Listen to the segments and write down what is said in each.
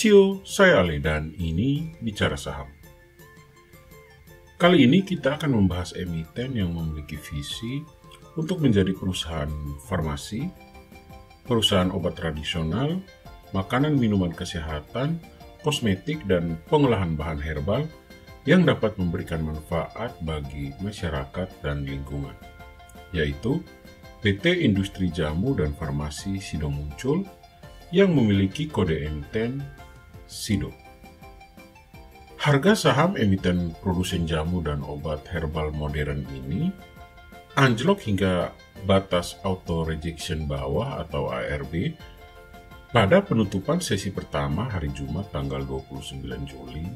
Sio, saya Ale dan ini Bicara Saham. Kali ini kita akan membahas emiten yang memiliki visi untuk menjadi perusahaan farmasi, perusahaan obat tradisional, makanan minuman kesehatan, kosmetik, dan pengolahan bahan herbal yang dapat memberikan manfaat bagi masyarakat dan lingkungan, yaitu PT Industri Jamu dan Farmasi Sido Muncul yang memiliki kode emiten SIDO. Harga saham emiten produsen jamu dan obat herbal modern ini anjlok hingga batas auto rejection bawah atau ARB pada penutupan sesi pertama hari Jumat tanggal 29 Juli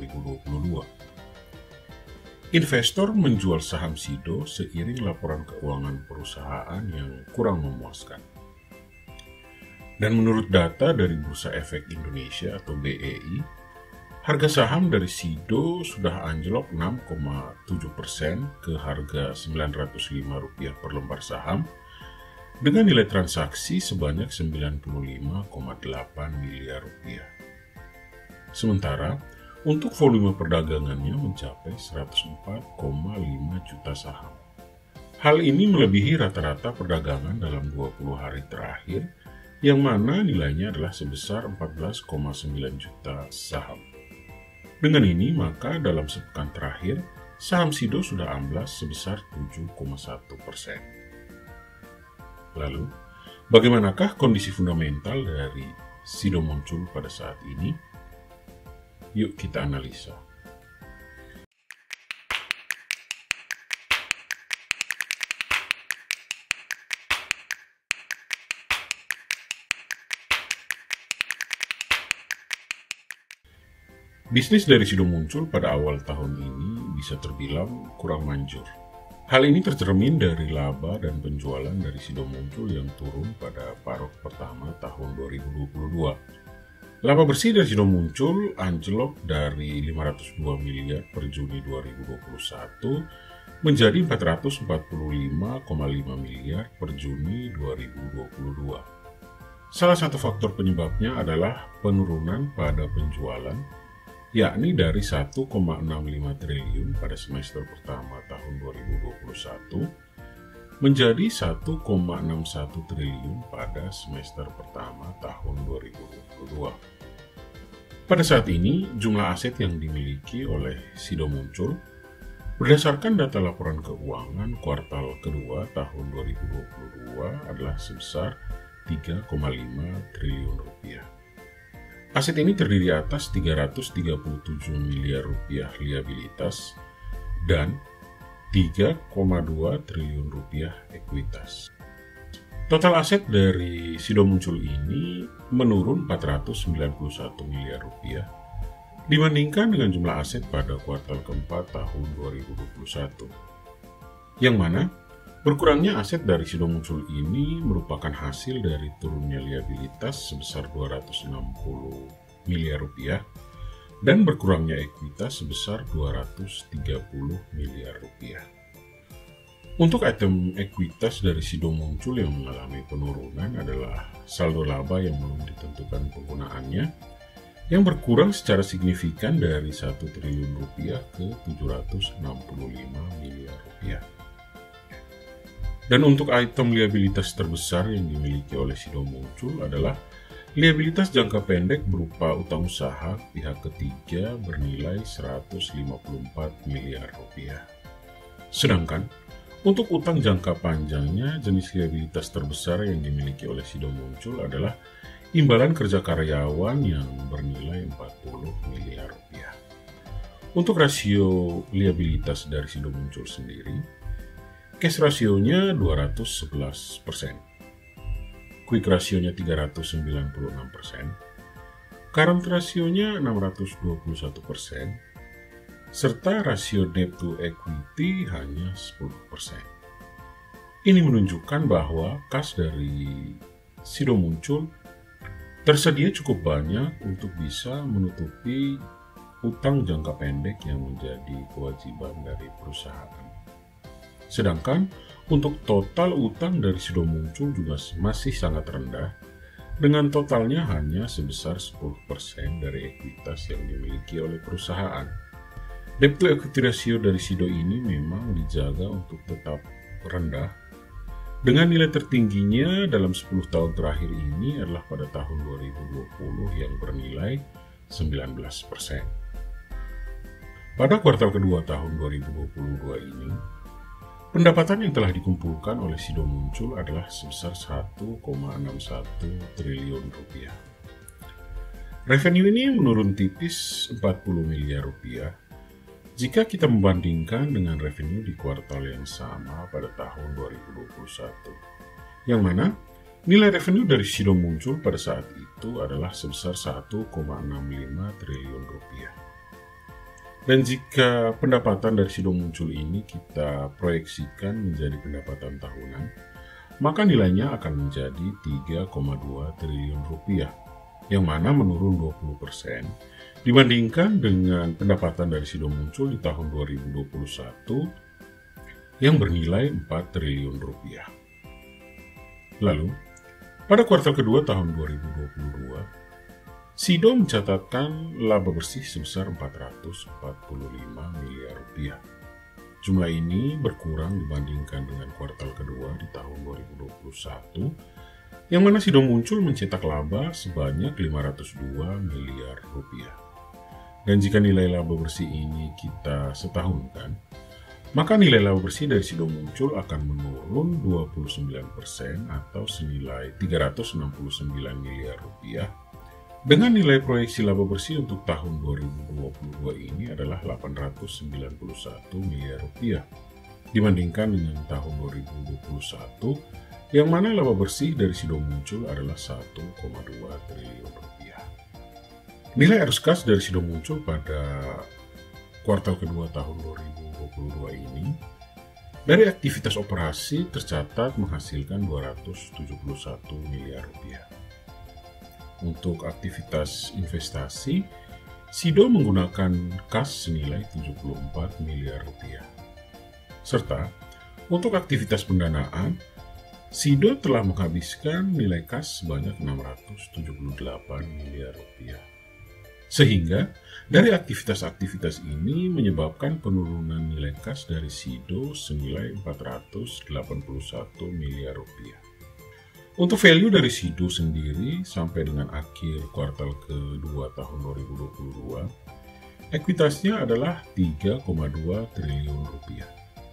2022. Investor menjual saham SIDO seiring laporan keuangan perusahaan yang kurang memuaskan. Dan menurut data dari Bursa Efek Indonesia atau BEI, harga saham dari SIDO sudah anjlok 6,7% ke harga Rp905 per lembar saham dengan nilai transaksi sebanyak Rp95,8 miliar. Sementara, untuk volume perdagangannya mencapai 104,5 juta saham. Hal ini melebihi rata-rata perdagangan dalam 20 hari terakhir, yang mana nilainya adalah sebesar 14,9 juta saham. Dengan ini, maka dalam sepekan terakhir, saham SIDO sudah amblas sebesar 7,1%. Lalu, bagaimanakah kondisi fundamental dari SIDO Muncul pada saat ini? Yuk kita analisa. Bisnis dari SIDO Muncul pada awal tahun ini bisa terbilang kurang manjur. Hal ini tercermin dari laba dan penjualan dari SIDO Muncul yang turun pada paruh pertama tahun 2022. Laba bersih dari SIDO Muncul anjlok dari 502 miliar per Juni 2021 menjadi 445,5 miliar per Juni 2022. Salah satu faktor penyebabnya adalah penurunan pada penjualan, yakni dari 1,65 triliun pada semester pertama tahun 2021 menjadi 1,61 triliun pada semester pertama tahun 2022. Pada saat ini, jumlah aset yang dimiliki oleh SIDO Muncul berdasarkan data laporan keuangan kuartal kedua tahun 2022 adalah sebesar 3,5 triliun rupiah. Aset ini terdiri atas 337 miliar rupiah liabilitas dan 3,2 triliun rupiah ekuitas. Total aset dari SIDO Muncul ini menurun 491 miliar rupiah dibandingkan dengan jumlah aset pada kuartal keempat tahun 2021. Yang mana berkurangnya aset dari SIDO Muncul ini merupakan hasil dari turunnya liabilitas sebesar 260 miliar rupiah dan berkurangnya ekuitas sebesar 230 miliar rupiah. Untuk item ekuitas dari SIDO Muncul yang mengalami penurunan adalah saldo laba yang belum ditentukan penggunaannya, yang berkurang secara signifikan dari 1 triliun rupiah ke 765 miliar rupiah. Dan untuk item liabilitas terbesar yang dimiliki oleh SIDO Muncul adalah liabilitas jangka pendek berupa utang usaha pihak ketiga bernilai 154 miliar rupiah. Sedangkan untuk utang jangka panjangnya, jenis liabilitas terbesar yang dimiliki oleh SIDO Muncul adalah imbalan kerja karyawan yang bernilai 40 miliar rupiah. Untuk rasio liabilitas dari SIDO Muncul sendiri, cash rasionya 211%, quick rasionya 396%, current rasionya 621%, serta rasio debt to equity hanya 10%. Ini menunjukkan bahwa kas dari SIDO Muncul tersedia cukup banyak untuk bisa menutupi utang jangka pendek yang menjadi kewajiban dari perusahaan. Sedangkan untuk total utang dari SIDO Muncul juga masih sangat rendah, dengan totalnya hanya sebesar 10% dari ekuitas yang dimiliki oleh perusahaan. Debt to equity ratio dari Sido ini memang dijaga untuk tetap rendah, dengan nilai tertingginya dalam 10 tahun terakhir ini adalah pada tahun 2020 yang bernilai 19%. Pada kuartal kedua tahun 2022 ini, pendapatan yang telah dikumpulkan oleh Sido Muncul adalah sebesar 1,61 triliun rupiah. Revenue ini menurun tipis 40 miliar rupiah jika kita membandingkan dengan revenue di kuartal yang sama pada tahun 2021, yang mana nilai revenue dari Sido Muncul pada saat itu adalah sebesar 1,65 triliun rupiah. Dan jika pendapatan dari Sido Muncul ini kita proyeksikan menjadi pendapatan tahunan, maka nilainya akan menjadi 3,2 triliun rupiah, yang mana menurun 20% dibandingkan dengan pendapatan dari Sido Muncul di tahun 2021 yang bernilai 4 triliun rupiah. Lalu, pada kuartal kedua tahun 2022, Sido mencatatkan laba bersih sebesar 445 miliar rupiah. Jumlah ini berkurang dibandingkan dengan kuartal kedua di tahun 2021, yang mana Sido Muncul mencetak laba sebanyak 502 miliar rupiah. Dan jika nilai laba bersih ini kita setahunkan, maka nilai laba bersih dari Sido Muncul akan menurun 29% atau senilai 369 miliar rupiah. Dengan nilai proyeksi laba bersih untuk tahun 2022 ini adalah 891 miliar rupiah dibandingkan dengan tahun 2021 yang mana laba bersih dari Sido Muncul adalah 1,2 triliun rupiah. Nilai arus kas dari Sido Muncul pada kuartal kedua tahun 2022 ini dari aktivitas operasi tercatat menghasilkan 271 miliar rupiah. Untuk aktivitas investasi, Sido menggunakan kas senilai 74 miliar rupiah. Serta, untuk aktivitas pendanaan, Sido telah menghabiskan nilai kas sebanyak 678 miliar rupiah. Sehingga, dari aktivitas-aktivitas ini menyebabkan penurunan nilai kas dari Sido senilai 481 miliar rupiah. Untuk value dari Sido sendiri sampai dengan akhir kuartal kedua tahun 2022, ekuitasnya adalah 3,2 triliun rupiah.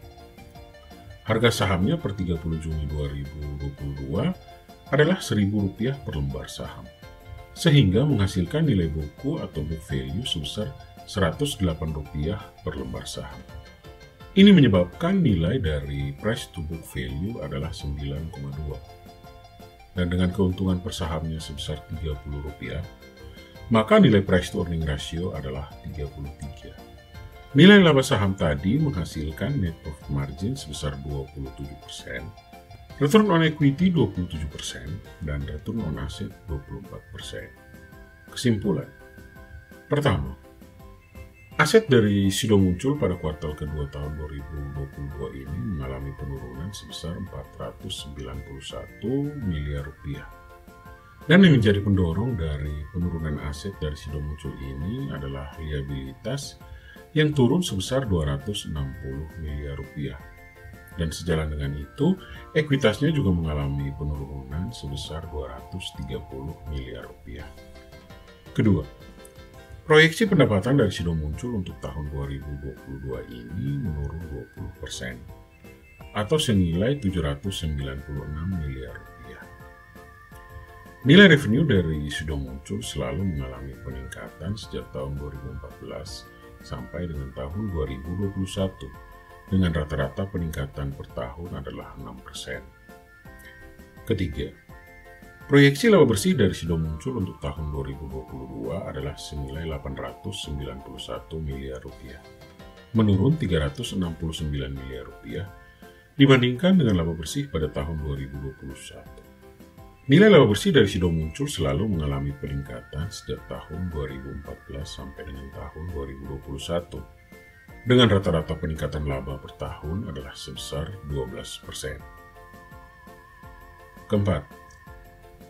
Harga sahamnya per 30 Juni 2022 adalah Rp1.000 per lembar saham, sehingga menghasilkan nilai buku atau book value sebesar Rp108 per lembar saham. Ini menyebabkan nilai dari price to book value adalah 9,2. Dan dengan keuntungan per sahamnya sebesar Rp30, maka nilai price to earning ratio adalah 33. Nilai laba saham tadi menghasilkan net profit margin sebesar 27%, return on equity 27%, dan return on asset 24%. Kesimpulan. Pertama, aset dari Sido Muncul pada kuartal kedua tahun 2022 ini mengalami penurunan sebesar 491 miliar rupiah. Dan yang menjadi pendorong dari penurunan aset dari Sido Muncul ini adalah liabilitas yang turun sebesar 260 miliar rupiah. Dan sejalan dengan itu, ekuitasnya juga mengalami penurunan sebesar 230 miliar rupiah. Kedua, proyeksi pendapatan dari Sido Muncul untuk tahun 2022 ini menurun 20% atau senilai 796 miliar rupiah. Nilai revenue dari Sido Muncul selalu mengalami peningkatan sejak tahun 2014 sampai dengan tahun 2021 dengan rata-rata peningkatan per tahun adalah 6%. Ketiga, proyeksi laba bersih dari Sido Muncul untuk tahun 2022 adalah senilai 891 miliar rupiah, menurun 369 miliar rupiah dibandingkan dengan laba bersih pada tahun 2021. Nilai laba bersih dari Sido Muncul selalu mengalami peningkatan sejak tahun 2014 sampai dengan tahun 2021, dengan rata-rata peningkatan laba per tahun adalah sebesar 12%. Keempat,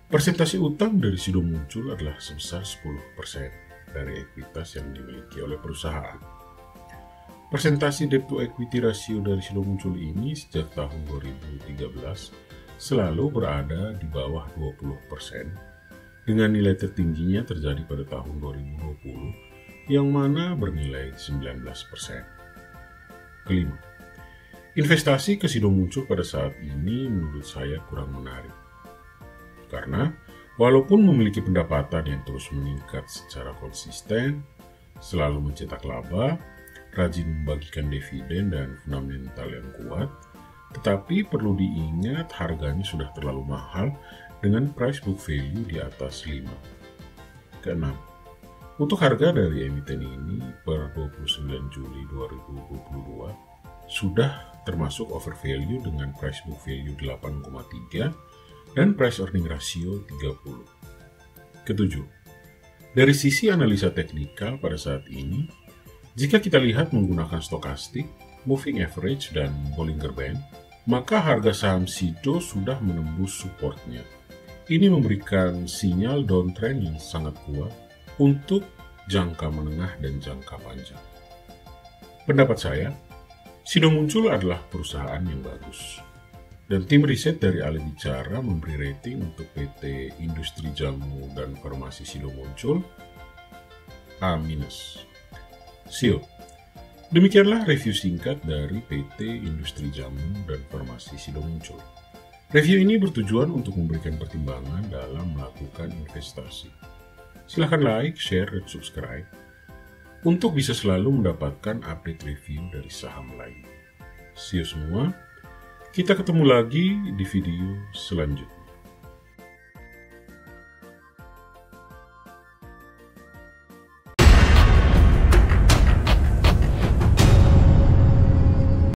Persentase utang dari Sido Muncul adalah sebesar 10% dari ekuitas yang dimiliki oleh perusahaan. Persentase debt to equity ratio dari Sido Muncul ini sejak tahun 2013 selalu berada di bawah 20%, dengan nilai tertingginya terjadi pada tahun 2020 yang mana bernilai 19%. Kelima, investasi ke Sido Muncul pada saat ini menurut saya kurang menarik. Karena walaupun memiliki pendapatan yang terus meningkat secara konsisten, selalu mencetak laba, rajin membagikan dividen dan fundamental yang kuat, tetapi perlu diingat harganya sudah terlalu mahal dengan price book value di atas 5. Keenam, untuk harga dari emiten ini per 29 Juli 2022 sudah termasuk overvalue dengan price book value 8,3 dan price earning ratio 30. Ketujuh, dari sisi analisa teknikal pada saat ini, jika kita lihat menggunakan stokastik, moving average, dan Bollinger Band, maka harga saham Sido sudah menembus supportnya. Ini memberikan sinyal downtrend yang sangat kuat untuk jangka menengah dan jangka panjang. Pendapat saya, Sido Muncul adalah perusahaan yang bagus. Dan tim riset dari Ahli Bicara memberi rating untuk PT Industri Jamu dan Farmasi Sido Muncul A-. Sio. Demikianlah review singkat dari PT Industri Jamu dan Farmasi Sido Muncul. Review ini bertujuan untuk memberikan pertimbangan dalam melakukan investasi. Silahkan like, share, dan subscribe untuk bisa selalu mendapatkan update review dari saham lain. See you semua. Kita ketemu lagi di video selanjutnya.